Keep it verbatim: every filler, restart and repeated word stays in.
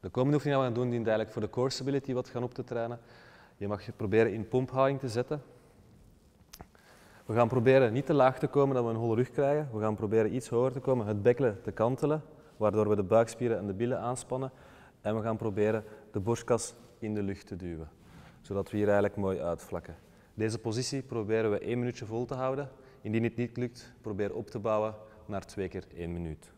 De komende oefening die we gaan doen, dient eigenlijk voor de core stability wat gaan op te trainen. Je mag je proberen in pomphouding te zetten. We gaan proberen niet te laag te komen dat we een holle rug krijgen. We gaan proberen iets hoger te komen, het bekken te kantelen, waardoor we de buikspieren en de billen aanspannen. En we gaan proberen de borstkas in de lucht te duwen, zodat we hier eigenlijk mooi uitvlakken. Deze positie proberen we één minuutje vol te houden. Indien het niet lukt, probeer op te bouwen naar twee keer één minuut.